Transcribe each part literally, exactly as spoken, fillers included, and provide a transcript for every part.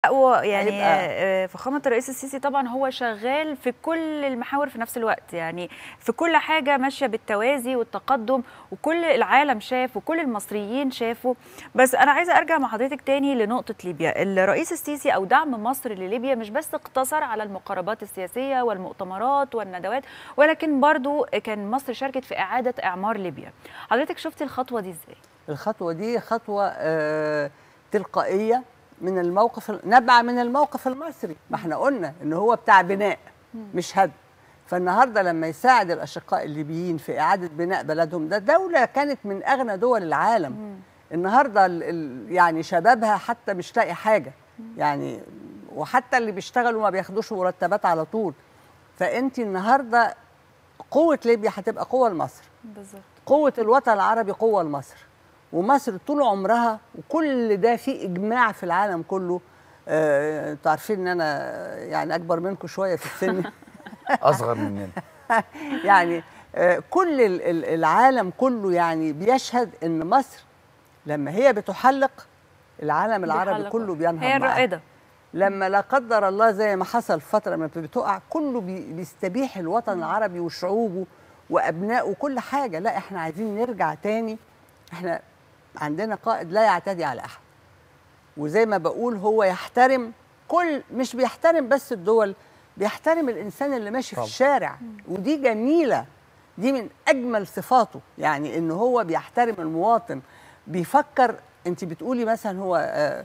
يعني آه فخامة الرئيس السيسي طبعا هو شغال في كل المحاور في نفس الوقت، يعني في كل حاجة ماشية بالتوازي والتقدم، وكل العالم شاف وكل المصريين شافوا. بس أنا عايزة أرجع مع حضرتك تاني لنقطة ليبيا. الرئيس السيسي أو دعم مصر لليبيا مش بس اقتصر على المقاربات السياسية والمؤتمرات والندوات، ولكن برضو كان مصر شاركت في إعادة إعمار ليبيا. حضرتك شفتي الخطوة دي إزاي؟ الخطوة دي خطوة آه تلقائية من الموقف، نبع من الموقف المصري. ما احنا قلنا ان هو بتاع بناء مش هدم. فالنهارده لما يساعد الاشقاء الليبيين في اعاده بناء بلدهم، ده دوله كانت من اغنى دول العالم. النهارده يعني شبابها حتى مش لاقي حاجه، يعني وحتى اللي بيشتغلوا ما بياخدوش مرتبات على طول. فانت النهارده قوه ليبيا هتبقى قوه لمصر، بالظبط. قوه الوطن العربي قوه لمصر، ومصر طول عمرها، وكل ده في اجماع في العالم كله. آه، انتوا عارفين ان انا يعني اكبر منكم شويه في السن اصغر مننا يعني آه، كل العالم كله يعني بيشهد ان مصر لما هي بتحلق العالم العربي كله بينهض هي الرائده. لما لا قدر الله زي ما حصل فتره ما بتقع، كله بيستبيح الوطن العربي وشعوبه وابنائه وكل حاجه. لا، احنا عايزين نرجع تاني. احنا عندنا قائد لا يعتدي على احد، وزي ما بقول هو يحترم كل، مش بيحترم بس الدول، بيحترم الانسان اللي ماشي طبعا في الشارع. ودي جميله، دي من اجمل صفاته، يعني ان هو بيحترم المواطن، بيفكر. انت بتقولي مثلا هو آآ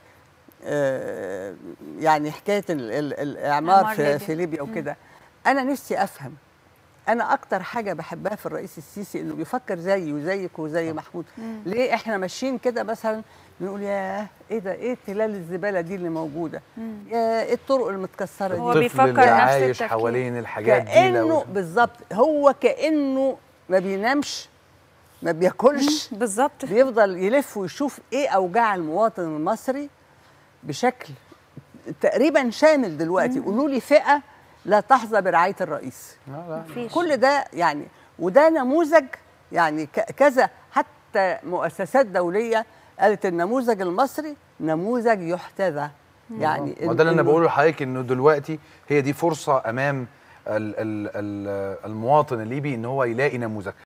آآ يعني حكايه الاعمار في ليبيا, في ليبيا وكده. انا نفسي افهم، أنا أكتر حاجة بحبها في الرئيس السيسي إنه بيفكر زيي وزيك وزي محمود. مم. ليه إحنا ماشيين كده مثلا بنقول ياه إيه ده، إيه تلال الزبالة دي اللي موجودة؟ مم. يا إيه الطرق المتكسرة دي؟ هو بيفكر نفس عايش حوالين الحاجات دي، كأنه بالظبط. هو كأنه ما بينامش ما بياكلش، بالظبط، بيفضل يلف ويشوف إيه أوجاع المواطن المصري بشكل تقريبا شامل. دلوقتي قولوا لي فئة لا تحظى برعاية الرئيس. لا لا. كل ده يعني، وده نموذج يعني كذا، حتى مؤسسات دولية قالت النموذج المصري نموذج يحتذى. يعني وده اللي انا بقوله لحضرتك، انه دلوقتي هي دي فرصة امام المواطن الليبي ان هو يلاقي نموذج.